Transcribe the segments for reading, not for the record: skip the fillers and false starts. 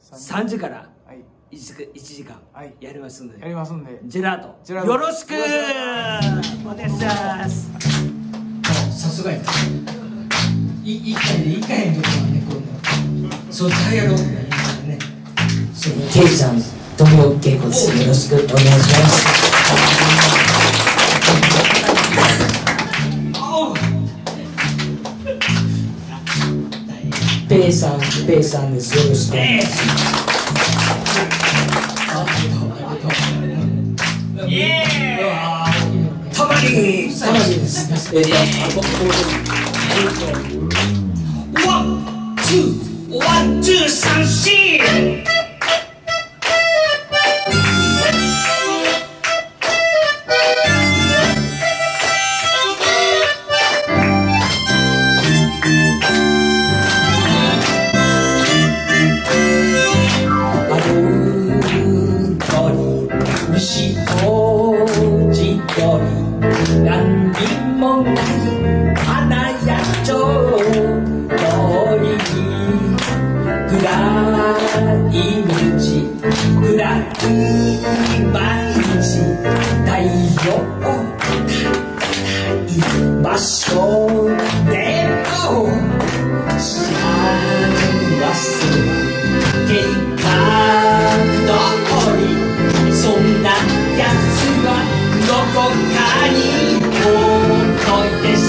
3時から1時間やりますんで、ジェラートよろしくお願いします。 さすがやな。1回で1回へんとこはね、こんなそっちはやろうって言いますね。ケイちゃん、富岡恵子です。よろしくお願いします。ペイさんです。よろしくお願いします。たまにです。ワン、ツー、3、4。何にもない花やちょうどに暗い道暗い毎日太陽高い場所でも幸せ計画通りそんなやつはどこかに置いてさ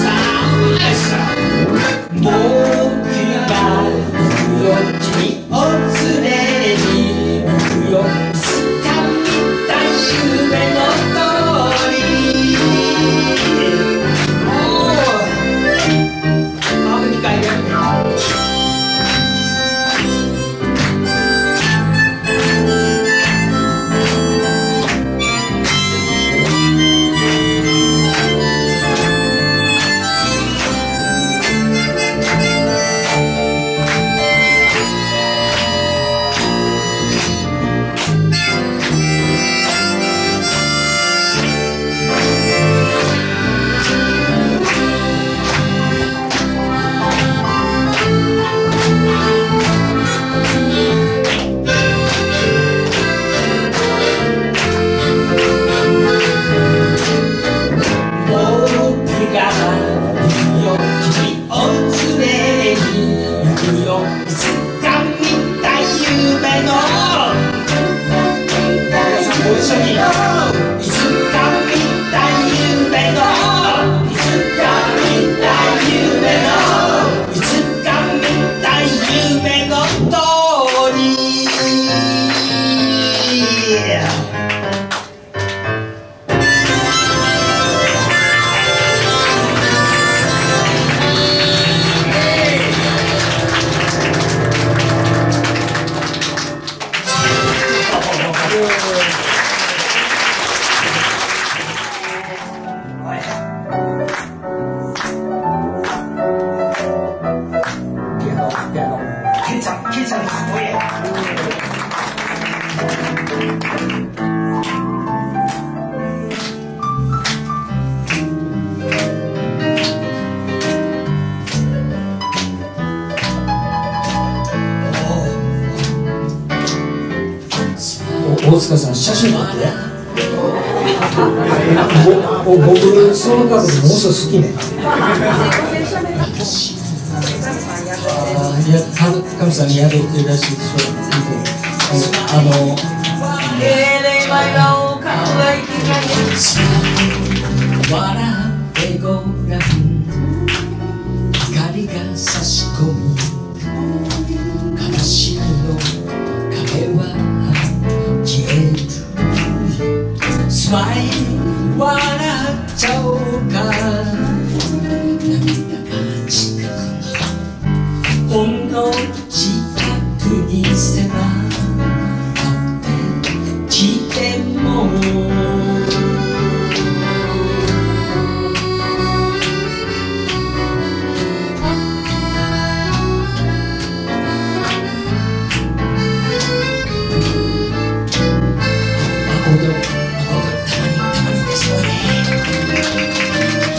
僕が行くよ君を連れに行くよいつか見た夢の通りアメリカへ大塚さん、写真撮って。僕、その角度ものすごい好きね。神さんにやれてるらしいです。笑ってごらん、光が差し込み、悲しみの影は消える。スマイル笑っちゃおうか、涙が近くのほんの近くに迫ってきてもたまにですよね。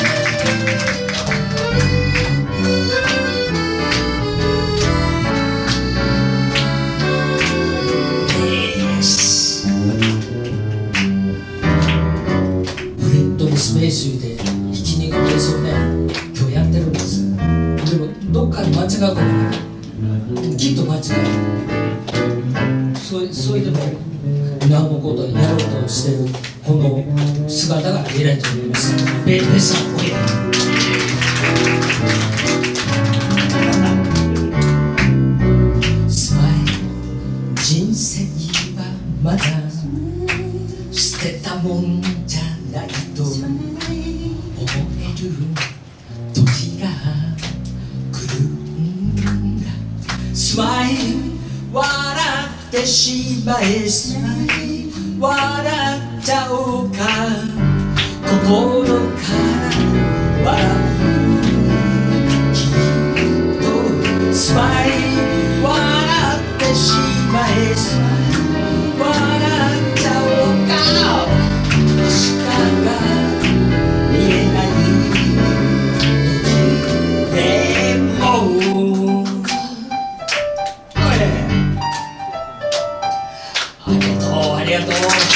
きっと間違いそれでもなおのことをやろうとしてるこの姿が偉いと思います。ベースさんおいで。スマイル人生はまだ捨てたもんじゃないと思える時が来るんだ。スマイル笑ってしまえ。スマイル笑っちゃおうか。心から笑うきっと。スマイル笑ってしまえ。スマイル笑っちゃおうか。明日が見えない時でも。ありがとう。